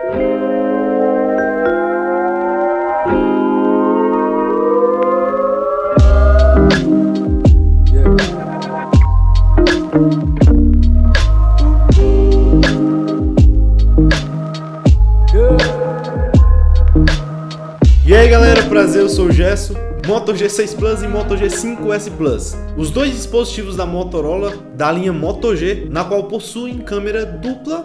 E aí galera, prazer, eu sou o Gesso. Moto G6 Plus e Moto G5S Plus, os dois dispositivos da Motorola da linha Moto G, na qual possuem câmera dupla.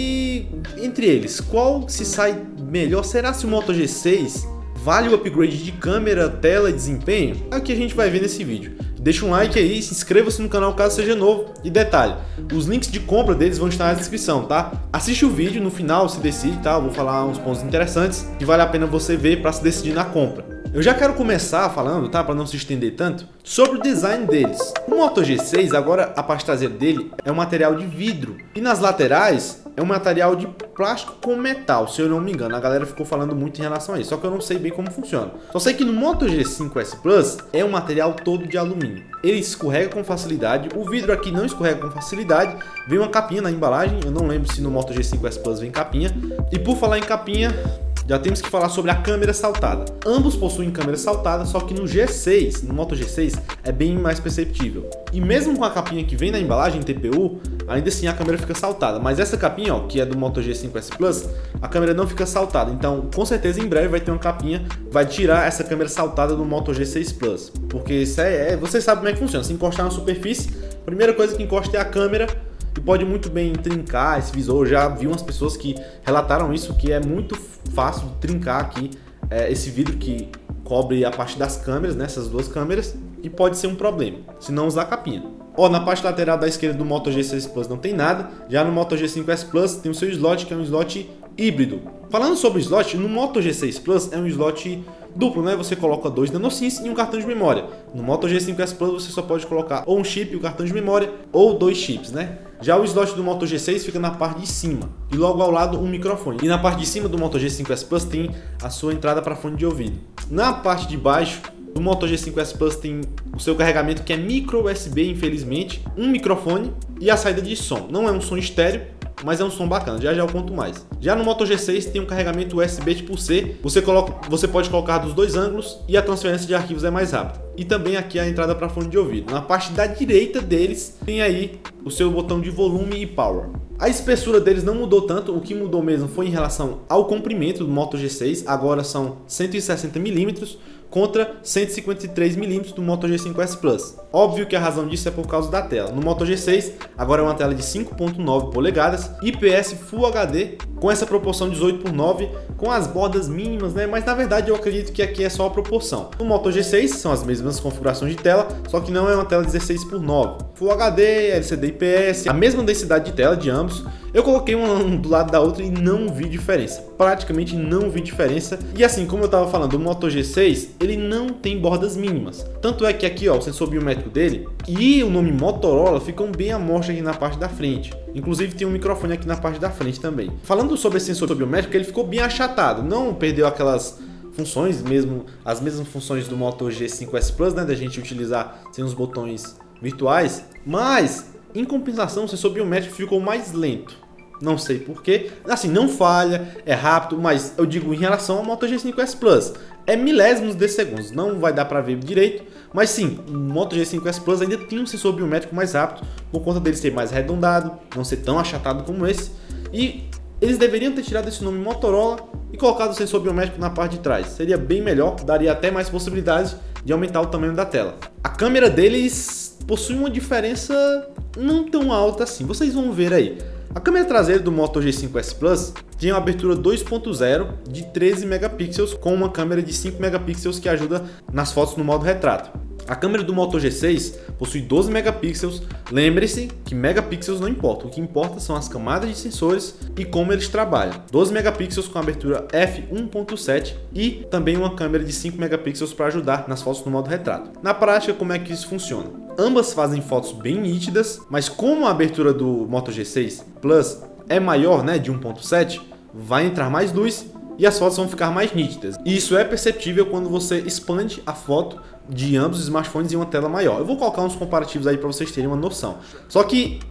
E entre eles, qual se sai melhor? Será se o Moto G6 vale o upgrade de câmera, tela e desempenho? É o que a gente vai ver nesse vídeo. Deixa um like aí, se inscreva-se no canal caso seja novo. E detalhe, os links de compra deles vão estar na descrição, tá? Assiste o vídeo, no final se decide, tá? Eu vou falar uns pontos interessantes que vale a pena você ver para se decidir na compra. Eu já quero começar falando, tá? Para não se estender tanto, sobre o design deles. O Moto G6, agora a parte traseira dele é um material de vidro. E nas laterais é um material de plástico com metal, se eu não me engano. A galera ficou falando muito em relação a isso, só que eu não sei bem como funciona. Só sei que no Moto G5S Plus é um material todo de alumínio. Ele escorrega com facilidade, o vidro aqui não escorrega com facilidade. Vem uma capinha na embalagem, eu não lembro se no Moto G5S Plus vem capinha. E por falar em capinha, já temos que falar sobre a câmera saltada. Ambos possuem câmera saltada, só que no G6, no Moto G6, é bem mais perceptível. E mesmo com a capinha que vem na embalagem TPU, ainda assim a câmera fica saltada. Mas essa capinha, ó, que é do Moto G5S Plus, a câmera não fica saltada. Então, com certeza, em breve vai ter uma capinha, vai tirar essa câmera saltada do Moto G6 Plus. Porque isso você sabe como é que funciona. Se encostar na superfície, a primeira coisa que encosta é a câmera. E pode muito bem trincar esse visor. Eu já vi umas pessoas que relataram isso, que é muito fácil de trincar aqui esse vidro que cobre a parte das câmeras, né, essas duas câmeras, e pode ser um problema se não usar a capinha. Ó, na parte lateral da esquerda do Moto G6 Plus não tem nada. Já no Moto G5S Plus tem o seu slot, que é um slot híbrido. Falando sobre o slot, no Moto G6 Plus é um slot duplo, né? Você coloca 2 nanosims e um cartão de memória. No Moto G5S Plus você só pode colocar ou um chip e o cartão de memória, ou 2 chips, né? Já o slot do Moto G6 fica na parte de cima e logo ao lado um microfone. E na parte de cima do Moto G5S Plus tem a sua entrada para fone de ouvido. Na parte de baixo do Moto G5S Plus tem o seu carregamento, que é micro USB, infelizmente, um microfone e a saída de som. Não é um som estéreo, mas é um som bacana, já eu conto mais. Já no Moto G6 tem um carregamento USB tipo C, você pode colocar dos dois ângulos e a transferência de arquivos é mais rápida. E também aqui a entrada para fone de ouvido. Na parte da direita deles tem aí o seu botão de volume e power. A espessura deles não mudou tanto, o que mudou mesmo foi em relação ao comprimento do Moto G6, agora são 160 mm contra 153 mm do Moto G5S Plus. Óbvio que a razão disso é por causa da tela. No Moto G6 agora é uma tela de 5.9 polegadas, IPS Full HD, com essa proporção 18:9, com as bordas mínimas, né? Mas na verdade eu acredito que aqui é só a proporção. No Moto G6 são as mesmas configurações de tela, só que não é uma tela 16:9. Full HD, LCD IPS, a mesma densidade de tela de ambos. Eu coloquei um do lado da outra e não vi diferença, praticamente não vi diferença. E assim, como eu estava falando, o Moto G6 ele não tem bordas mínimas. Tanto é que aqui, ó, o sensor biométrico dele e o nome Motorola ficam bem à mostra aqui na parte da frente. Inclusive tem um microfone aqui na parte da frente também. Falando sobre esse sensor biométrico, ele ficou bem achatado, não perdeu aquelas funções mesmo, as mesmas funções do Moto G5S Plus, né, da gente utilizar sem os botões virtuais, mas em compensação o sensor biométrico ficou mais lento. Não sei porquê, assim, não falha, é rápido, mas eu digo em relação ao Moto G5S Plus, é milésimos de segundos, não vai dar para ver direito, mas sim, o Moto G5S Plus ainda tem um sensor biométrico mais rápido, por conta dele ser mais arredondado, não ser tão achatado como esse, e eles deveriam ter tirado esse nome Motorola e colocado o sensor biométrico na parte de trás, seria bem melhor, daria até mais possibilidades de aumentar o tamanho da tela. A câmera deles possui uma diferença não tão alta assim, vocês vão ver aí. A câmera traseira do Moto G5S Plus tem uma abertura 2.0 de 13 megapixels com uma câmera de 5 megapixels que ajuda nas fotos no modo retrato. A câmera do Moto G6 possui 12 megapixels, lembre-se que megapixels não importa, o que importa são as camadas de sensores e como eles trabalham. 12 megapixels com abertura f1.7 e também uma câmera de 5 megapixels para ajudar nas fotos no modo retrato. Na prática, como é que isso funciona? Ambas fazem fotos bem nítidas, mas como a abertura do Moto G6 Plus é maior, né, de 1.7, vai entrar mais luz e as fotos vão ficar mais nítidas. E isso é perceptível quando você expande a foto de ambos os smartphones em uma tela maior. Eu vou colocar uns comparativos aí para vocês terem uma noção. Só que a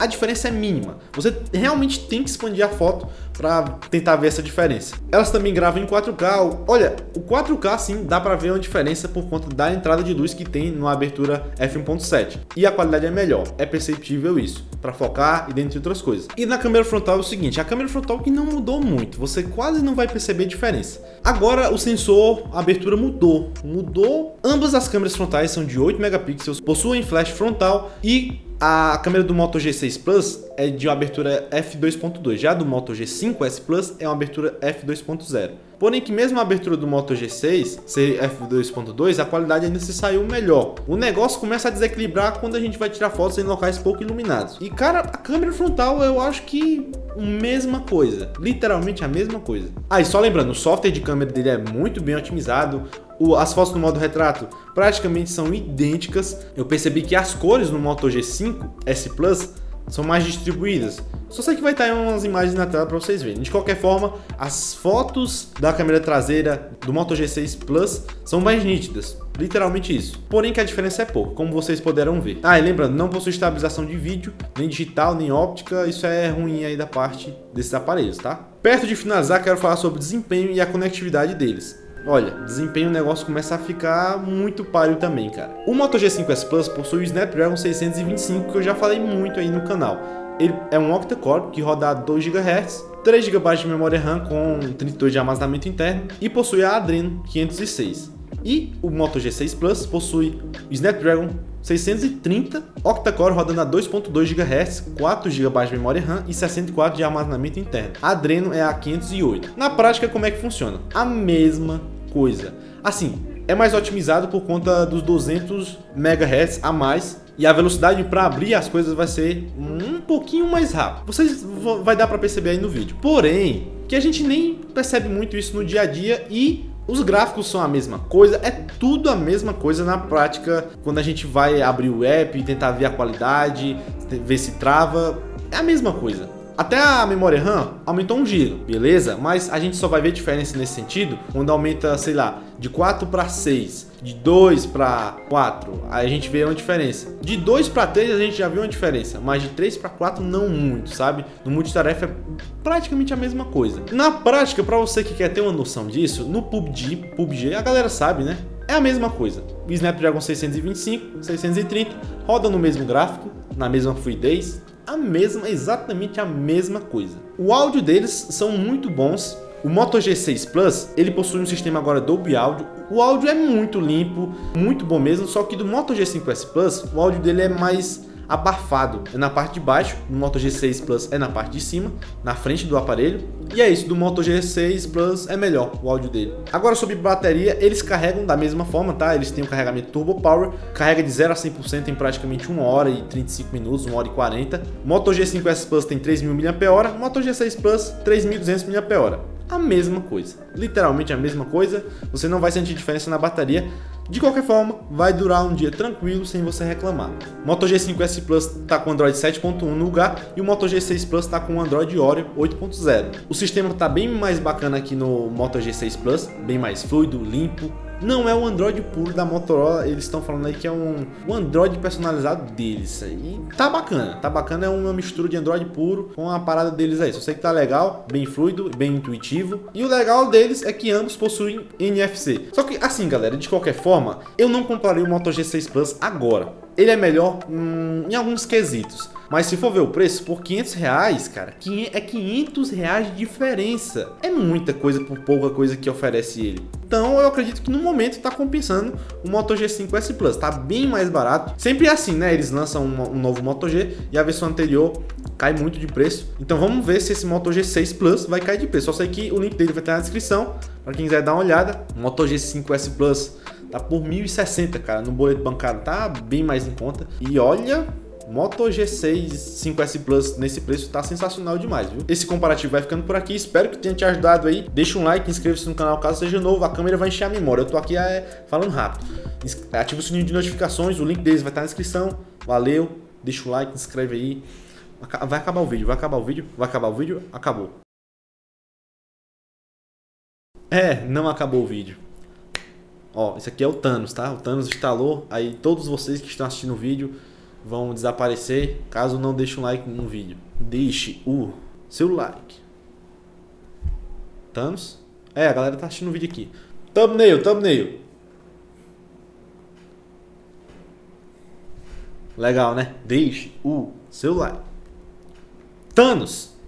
a diferença é mínima. Você realmente tem que expandir a foto para tentar ver essa diferença. Elas também gravam em 4K. Olha, o 4K sim dá para ver uma diferença por conta da entrada de luz que tem na abertura f1.7. E a qualidade é melhor, é perceptível isso, para focar e dentre outras coisas. E na câmera frontal é o seguinte, a câmera frontal que não mudou muito, você quase não vai perceber diferença. Agora o sensor, a abertura mudou. Ambas as câmeras frontais são de 8 megapixels, possuem flash frontal e a câmera do Moto G6 Plus é de uma abertura f2.2, já a do Moto G5S Plus é uma abertura f2.0. Porém que mesmo a abertura do Moto G6 ser f2.2, a qualidade ainda se saiu melhor. O negócio começa a desequilibrar quando a gente vai tirar fotos em locais pouco iluminados. E cara, a câmera frontal eu acho que mesma coisa, literalmente a mesma coisa. E só lembrando, o software de câmera dele é muito bem otimizado. As fotos no modo retrato praticamente são idênticas. Eu percebi que as cores no Moto G5S Plus são mais distribuídas. Só sei que vai estar em umas imagens na tela para vocês verem. De qualquer forma, as fotos da câmera traseira do Moto G6 Plus são mais nítidas. Literalmente isso. Porém que a diferença é pouco, como vocês poderão ver. E lembrando, não possui estabilização de vídeo, nem digital, nem óptica. Isso é ruim aí da parte desses aparelhos, tá? Perto de finalizar, quero falar sobre o desempenho e a conectividade deles. Olha, desempenho, o negócio começa a ficar muito páreo também, cara. O Moto G5S Plus possui o Snapdragon 625, que eu já falei muito aí no canal. Ele é um octa-core que roda a 2 GHz, 3 GB de memória RAM com 32 de armazenamento interno e possui a Adreno 506. E o Moto G6 Plus possui o Snapdragon 630 octa-core rodando a 2.2 GHz, 4 GB de memória RAM e 64 de armazenamento interno. A Adreno é a 508. Na prática, como é que funciona? A mesma coisa. Assim, é mais otimizado por conta dos 200 MHz a mais e a velocidade para abrir as coisas vai ser um pouquinho mais rápido. Vocês vai dar para perceber aí no vídeo. Porém, que a gente nem percebe muito isso no dia a dia e os gráficos são a mesma coisa, é tudo a mesma coisa na prática. Quando a gente vai abrir o app e tentar ver a qualidade, ver se trava, é a mesma coisa. Até a memória RAM aumentou 1 GB, beleza? Mas a gente só vai ver diferença nesse sentido quando aumenta, sei lá, de 4 para 6, de 2 para 4, aí a gente vê uma diferença. De 2 para 3 a gente já viu uma diferença, mas de 3 para 4 não muito, sabe? No multitarefa é praticamente a mesma coisa. Na prática, para você que quer ter uma noção disso, no PUBG a galera sabe, né? É a mesma coisa. O Snapdragon 625, 630 roda no mesmo gráfico, na mesma fluidez, exatamente a mesma coisa. O áudio deles são muito bons. O Moto G6 Plus, ele possui um sistema agora Dolby Audio. O áudio é muito limpo, muito bom mesmo, só que do Moto G5S Plus, o áudio dele é mais abafado. É na parte de baixo, no Moto G6 Plus é na parte de cima, na frente do aparelho. E é isso, do Moto G6 Plus é melhor o áudio dele. Agora sobre bateria, eles carregam da mesma forma, tá? Eles têm um carregamento Turbo Power, carrega de 0 a 100% em praticamente 1 hora e 35 minutos, 1 hora e 40. O Moto G5S Plus tem 3.000 mAh, o Moto G6 Plus 3.200 mAh. A mesma coisa, literalmente a mesma coisa, você não vai sentir diferença na bateria. De qualquer forma, vai durar um dia tranquilo sem você reclamar. O Moto G5S Plus está com Android 7.1 no lugar e o Moto G6 Plus está com Android Oreo 8.0. O sistema está bem mais bacana aqui no Moto G6 Plus, bem mais fluido, limpo. Não é o Android puro da Motorola, eles estão falando aí que é um Android personalizado deles. E tá bacana, é uma mistura de Android puro com a parada deles aí. Só sei que tá legal, bem fluido, bem intuitivo. E o legal deles é que ambos possuem NFC. Só que assim, galera, de qualquer forma, eu não compraria o Moto G6 Plus agora. Ele é melhor em alguns quesitos. Mas se for ver o preço, por 500 reais, cara, é 500 reais de diferença. É muita coisa por pouca coisa que oferece ele. Então eu acredito que no momento tá compensando o Moto G5S Plus. Tá bem mais barato. Sempre é assim, né? Eles lançam um novo Moto G e a versão anterior cai muito de preço. Então vamos ver se esse Moto G6 Plus vai cair de preço. Só sei que o link dele vai estar na descrição. Para quem quiser dar uma olhada. O Moto G5S Plus tá por 1.060, cara. No boleto bancário tá bem mais em conta. E olha... Moto G6 5S Plus nesse preço tá sensacional demais, viu? Esse comparativo vai ficando por aqui, espero que tenha te ajudado aí. Deixa um like, inscreva-se no canal caso seja novo, a câmera vai encher a memória, eu tô aqui falando rápido. Ativa o sininho de notificações, o link deles vai estar na descrição. Valeu, deixa o like, inscreve aí. Vai acabar o vídeo, acabou. Não acabou o vídeo. Ó, esse aqui é o Thanos, tá? O Thanos instalou, aí todos vocês que estão assistindo o vídeo vão desaparecer caso não deixe um like no vídeo. Deixe o seu like. Thanos? É, a galera tá assistindo o vídeo aqui. Thumbnail. Legal, né? Deixe o seu like. Thanos!